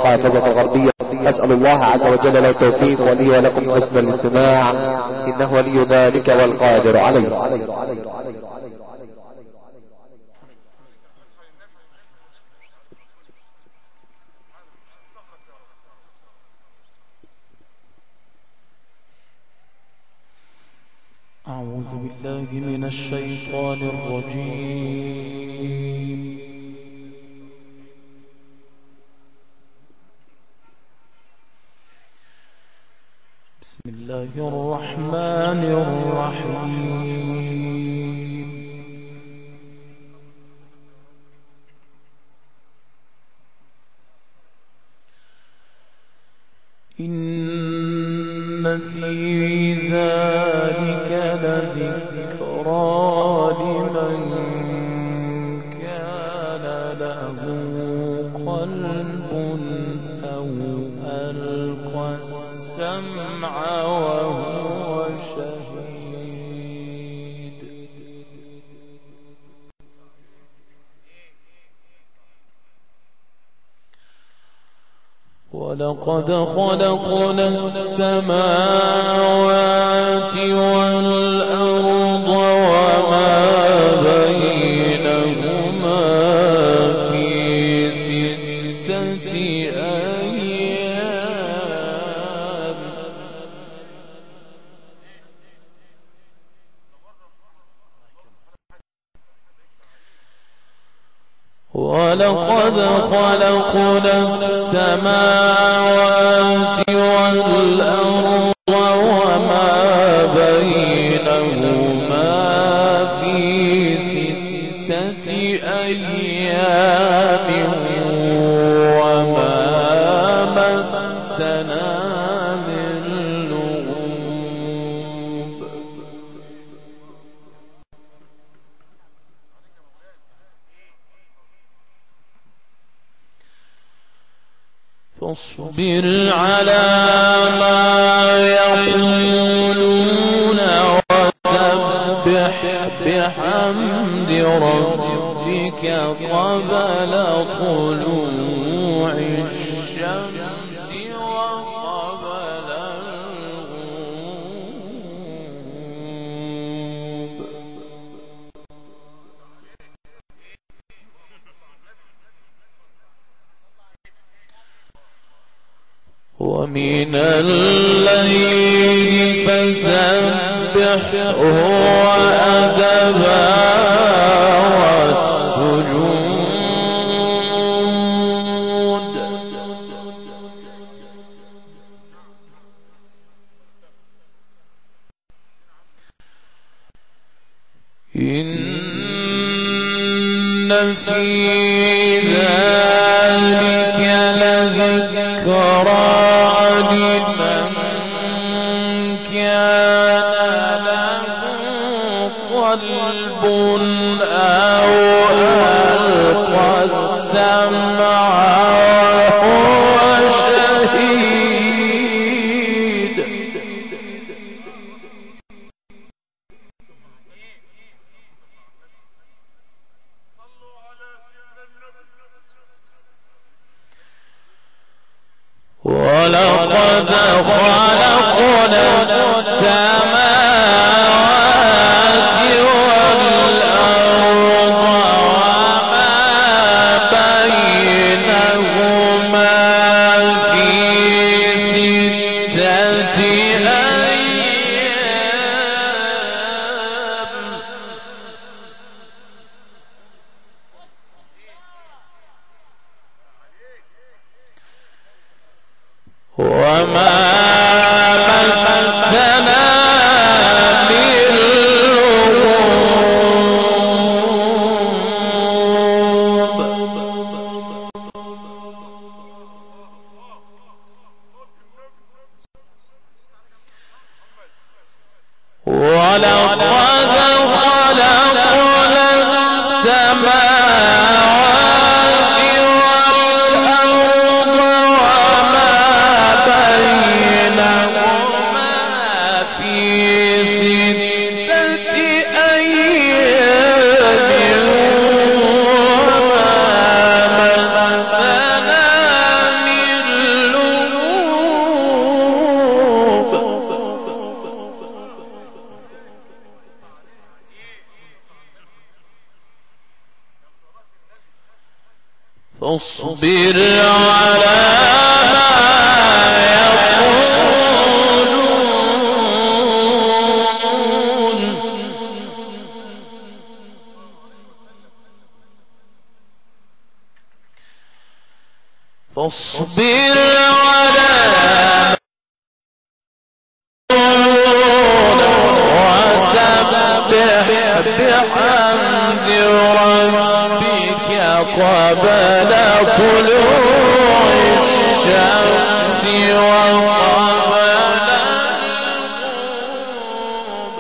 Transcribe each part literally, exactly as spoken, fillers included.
المحافظة الغربية. أسأل الله عز وجل له التوفيق ولي ولكم حسن الاستماع، إنه ولي ذلك والقادر عليه. أعوذ بالله من الشيطان الرجيم. بسم الله الرحمن الرحيم. إن في ذلك لذكرى لمن كان له قلب أو ألقى السمع وهو شهيد. ولقد خلقنا السماوات والأرض وما بينهما في ستة أيام. ولقد خلقنا السماوات والأرض وما بينهما في ستة أيام وما مسنا من لغوب. فاصبر على ما يقولون وسبح بحمد ربك قبل طلوع الشمس وقبل الغروب. ومن الليل فسبحه وأدبار السجود. إن في ذلك لذكرى لمن كان له قلب أو ألقى السمع وهو شهيد. ولقد خلقنا السماوات والأرض وما بينهما في ستة أيام وما فاصبر على ما يقولون فاصبر على وسبح بحمد ربك قبل طلوع الشمس وقبل الغروب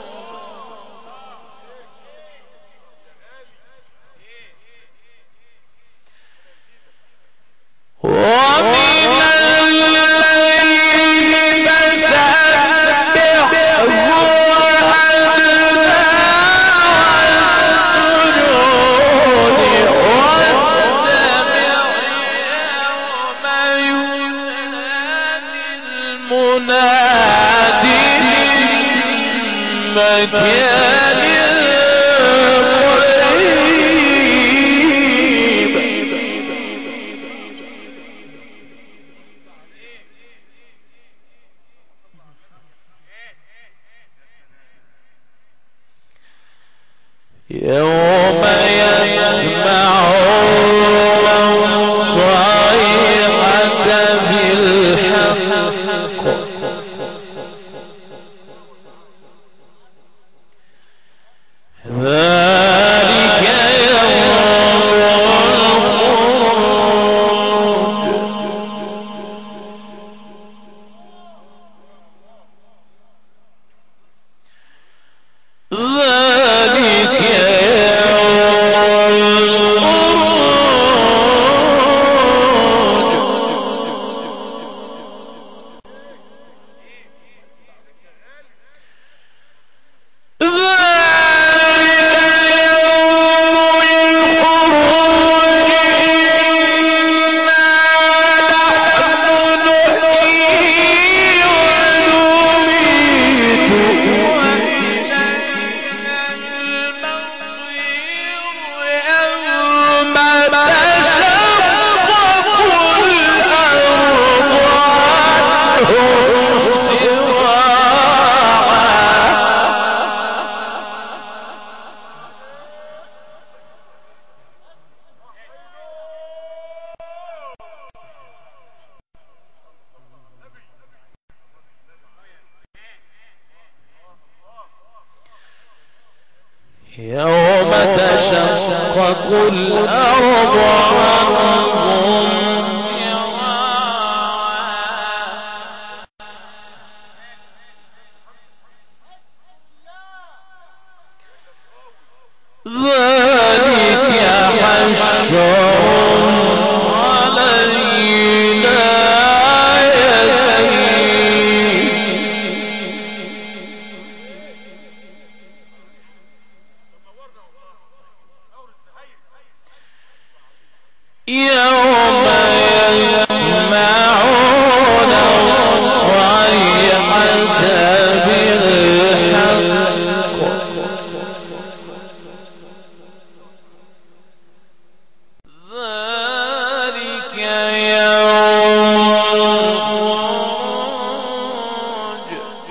ومن الليل فسبحه وأدبار السجود واستمع يوم ينادي المنادي من مكان قريب يوم يسمعون الصيحة بالحق ذلك يوم الخروج ذلك يوم تشقق الأرض عنهم سراعا ذلك حشر علينا يسير يوم يسمعون الصيحة بالحق ذلك يوم الخروج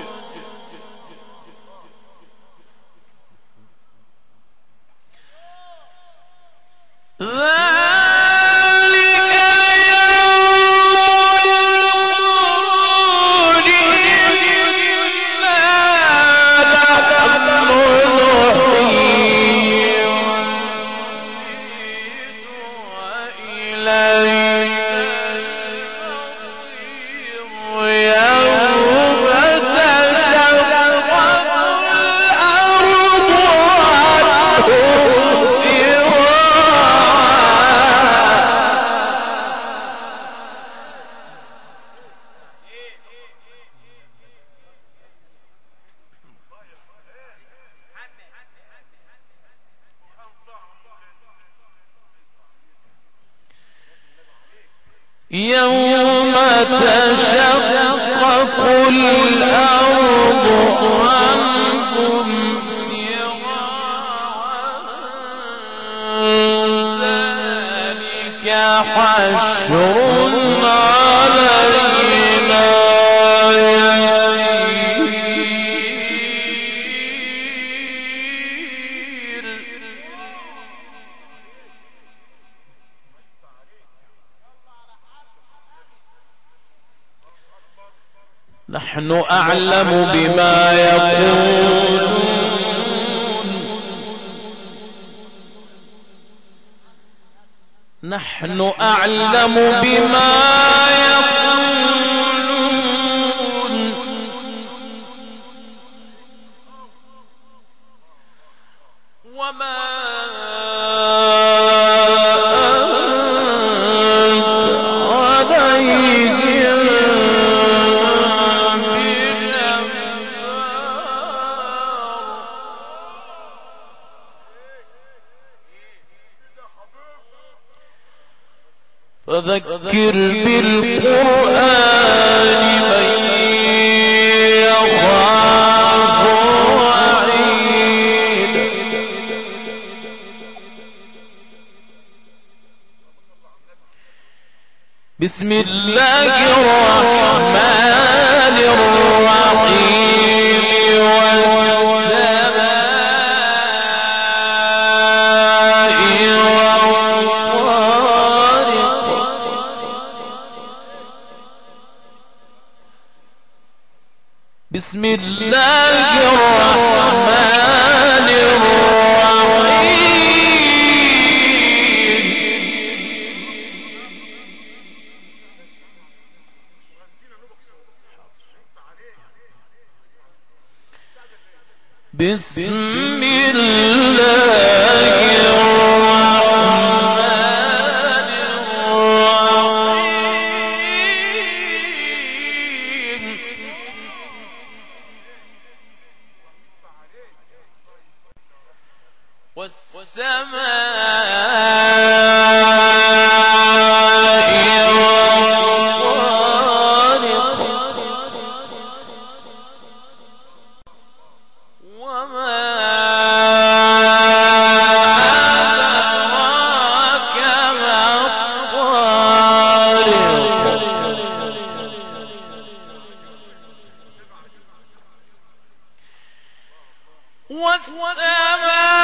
يوم تشقق الأرض عنهم سراعا ذلك حشر علينا يسير. نحن أعلم بما يقولون نحن أعلم بما يقولون وما أنت عليهم فذكر بالقرآن من يخاف وعيد. بسم الله الرحمن الرحيم والسماء بسم الله الرحمن الرحيم. بسم الله الرحمن الرحيم. والسماء والطارق وما أدراك ما الطارق. والسماء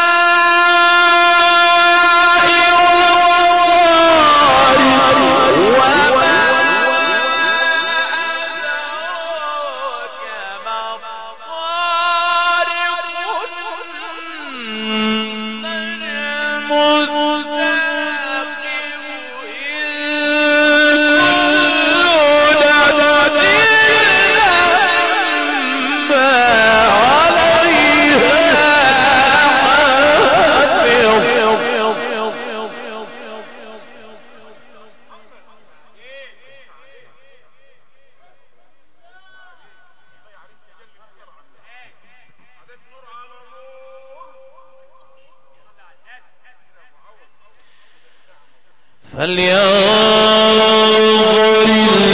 فلينظر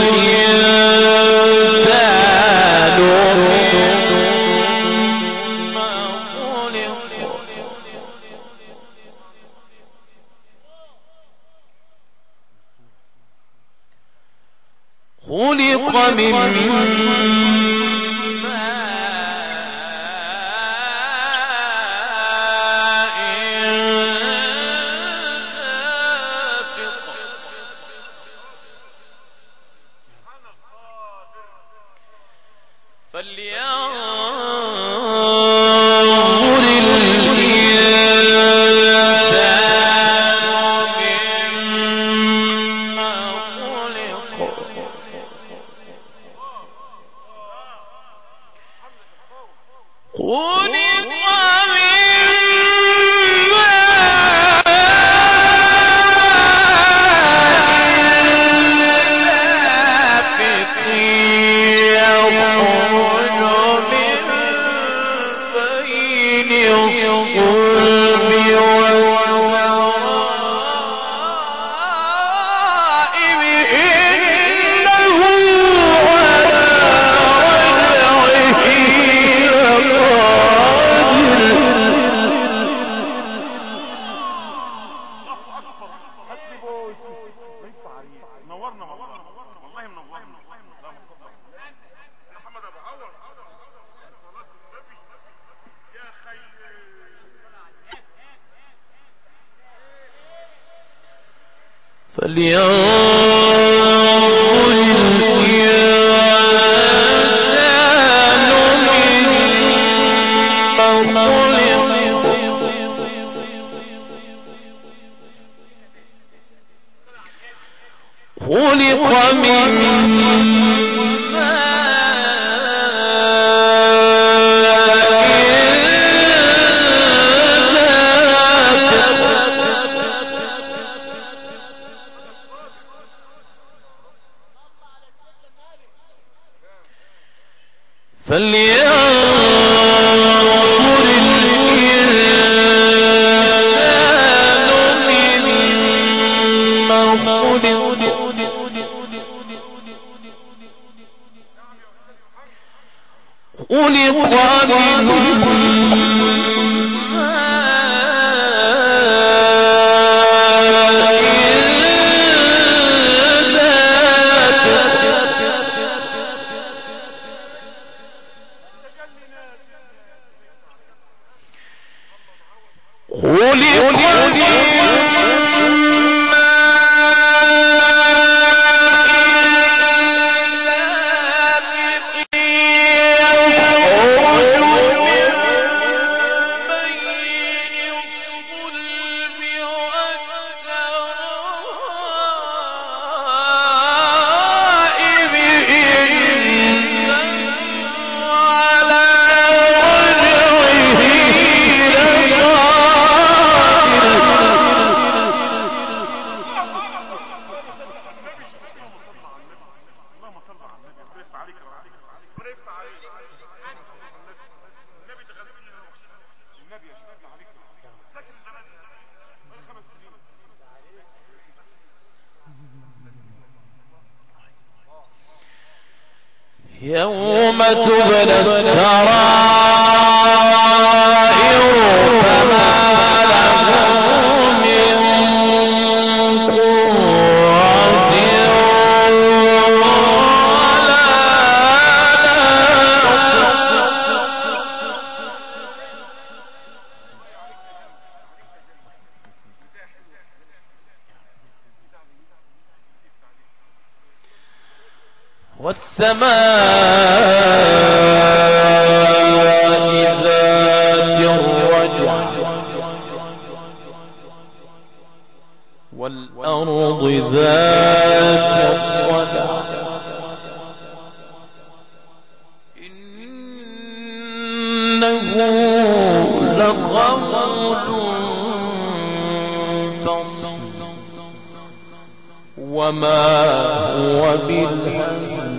الإنسان مما خلق. خلق من فلينظر الإنسان مما خلق. فلينظر الإنسان مما خلق خلق من فلينظر الإنسان مما خلق خلق يوم تبلى السرائر فما له من قوة ولا والسماء ذات الرجع والأرض ذات الصدع إنه لقول فصل وما هو بالهزل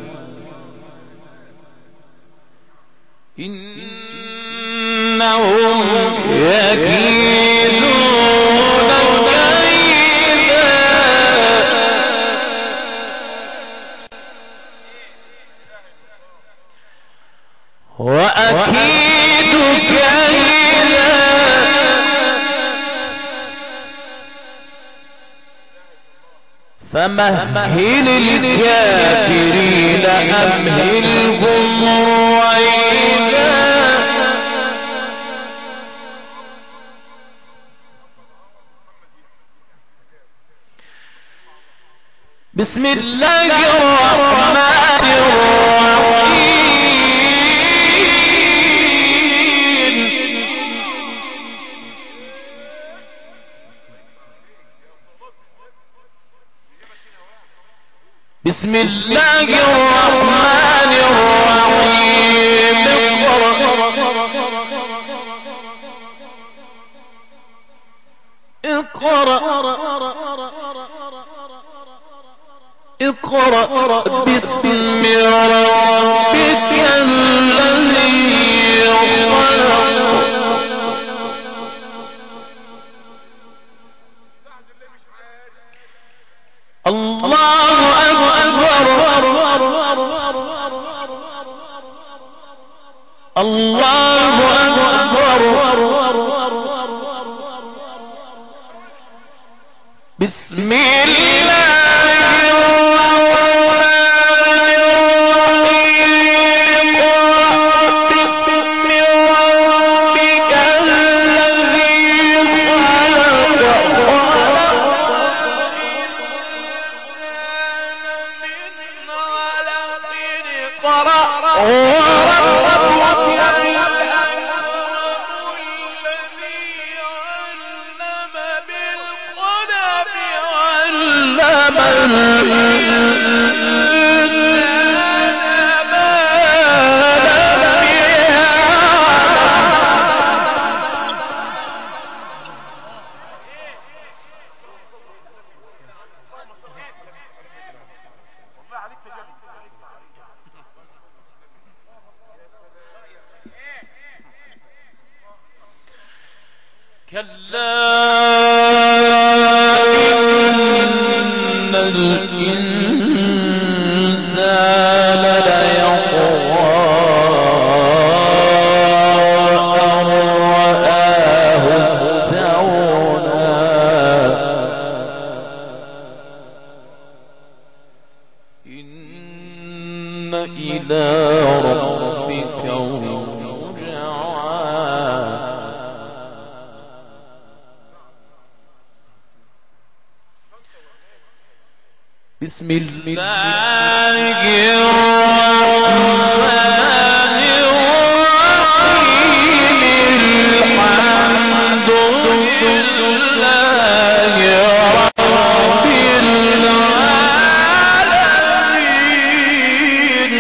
إنهم يكيدون كيدا وأكيد كيدا فمهل الكافرين أمهلهم رويدا بسم الله الرحمن الرحيم بسم الله الرحمن الرحيم اقرأ اقرأ باسم ربك الذي خلق الله أكبر الله أكبر بسم الله بسم الله الرحمن الرحيم الحمد لله رب العالمين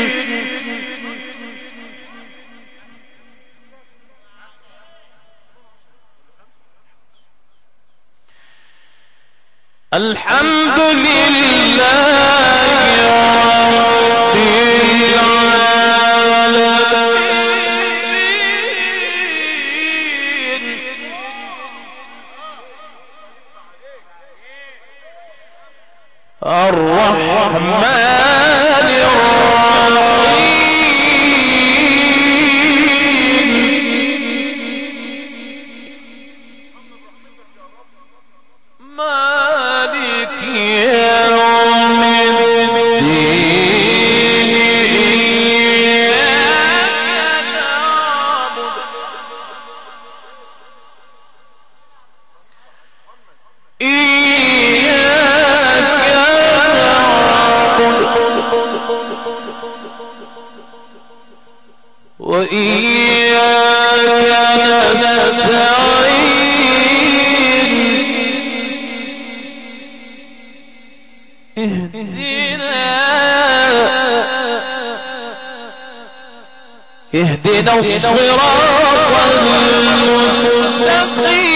الحمد لله الرحمن الرحيم مالك يوم الدين إياك نعبد وإياك نستعين اهدنا اهدنا الصراط المستقيم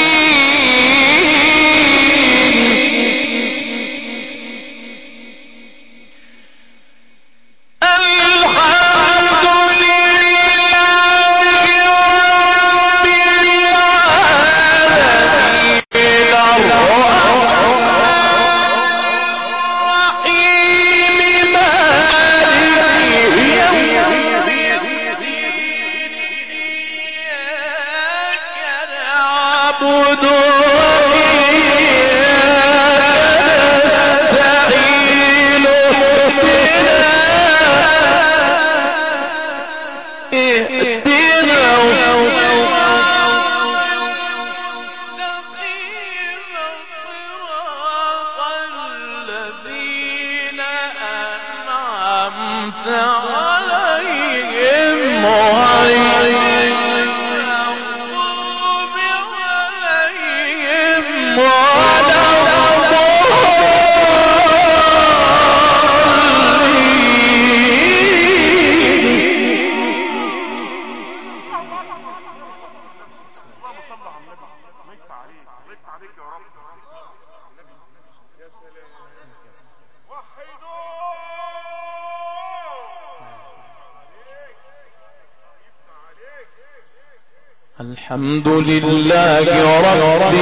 الحمد لله رب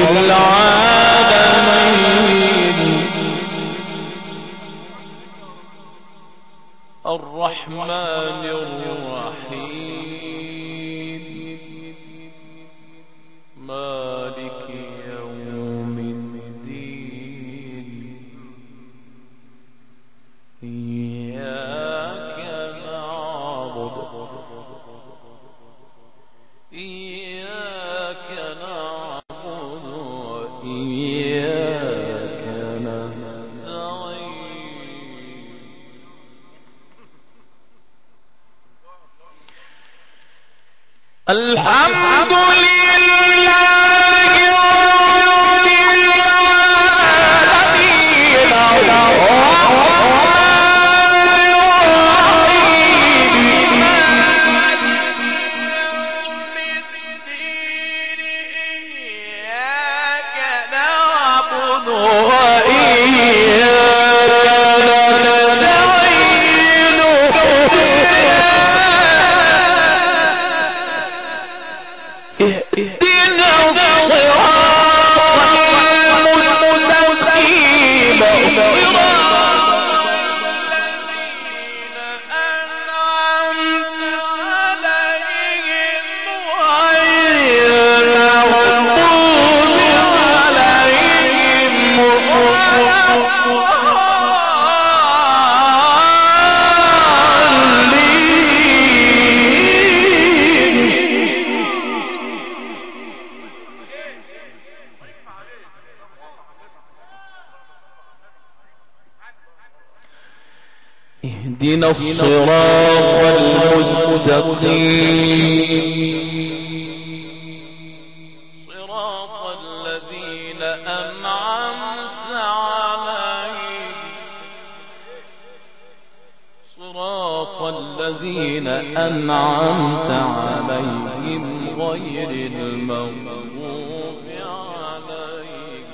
العالمين الرحمن الرحيم مالك يوم الدين إياك نعبد إياك نعبد وإياك نستعين الحمد لله رب العالمين اهدنا الصراط المستقيم صراط الذين أنعمت عليهم صراط الذين أنعمت عليهم غير المغضوب عليهم.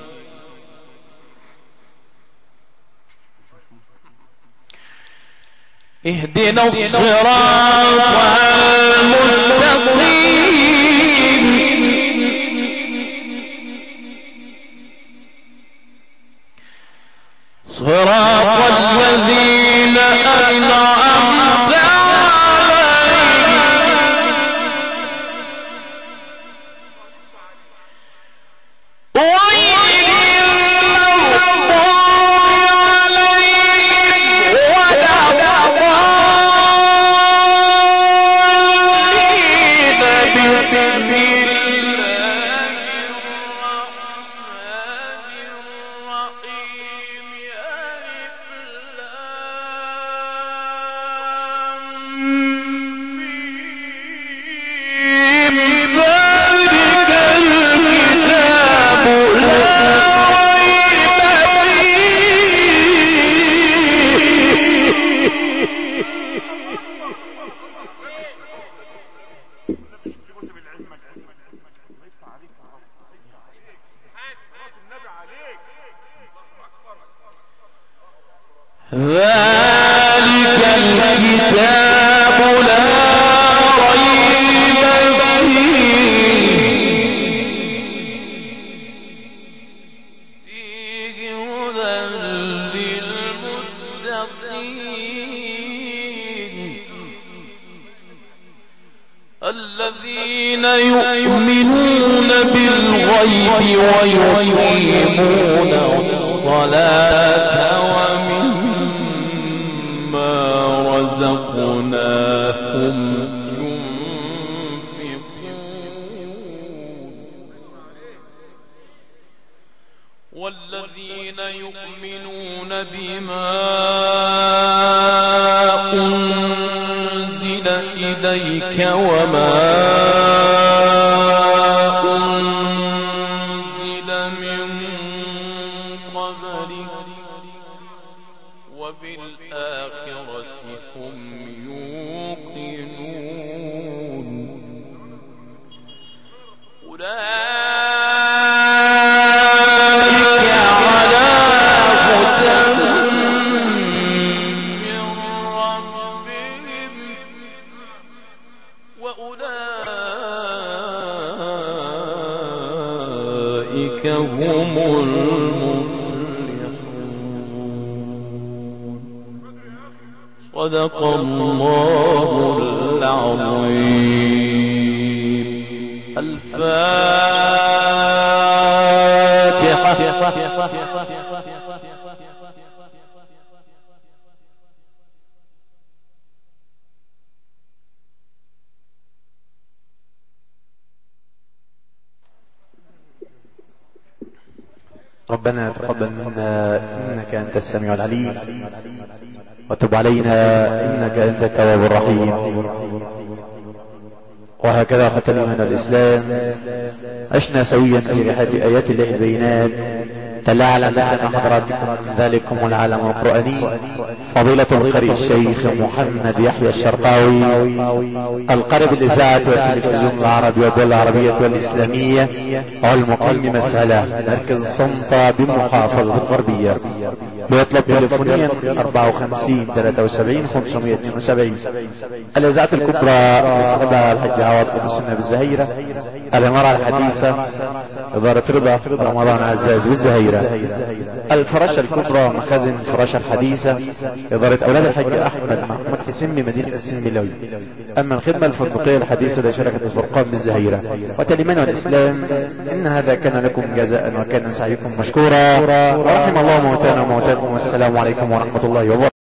اهدنا الصراط المستقيم صراط الذين أنعمت عليهم غير المغضوب عليهم ولا الضالين. بسم الله الرحمن الرحيم. ألف لام ميم. ذلك الكتاب لا ريب ذلك الكتاب لا ريب فيه هدى للمتقين الذين يؤمنون بالغيب ويقيمون الصلاة ومما رزقناهم ينفقون والذين يؤمنون بما أنزل إليك وما أنزل من قبلك وبالآخرة هم يوقنون. أولئك على هدى من ربهم وأولئك هم المفلحون. صدق الله العظيم. الفاتحة. ربنا تقبل منا إنك أنت السميع العليم وتب علينا إنك أنت التواب الرحيم. وهكذا ختمنا الإسلام عشنا سويا في رحاب آيات الله البينات تلاعلم نسمع حضراتكم ذلكم العالم القرآني فضيلة القارئ الشيخ محمد يحيى الشرقاوي القارئ بالإذاعة والتلفزيون العربي والدول العربية والإسلامية والمقيم مسألة مركز الصنطة بمحافظة الغربية. ويطلب تليفونيا أربعة وخمسين ثلاثة وسبعين خمسمائة واثنين وسبعين. الإذاعة الكبرى يسعدها الحاج عوض ابن السنة بالزهيرة. الإمارة الحديثة إدارة رضا رمضان عزاز بالزهيرة. الفراشة الكبرى مخازن فراشة الحديثة إدارة أولاد الحاج أحمد محمود حسين مدينة السنبلاوي. أما الخدمة الفندقية الحديثة لشركة الفرقان بالزهيرة. وتليمان والإسلام إن هذا كان لكم جزاء وكان سعيكم مشكورا ورحم الله موتانا وموتاكم والسلام عليكم ورحمة الله وبركاته.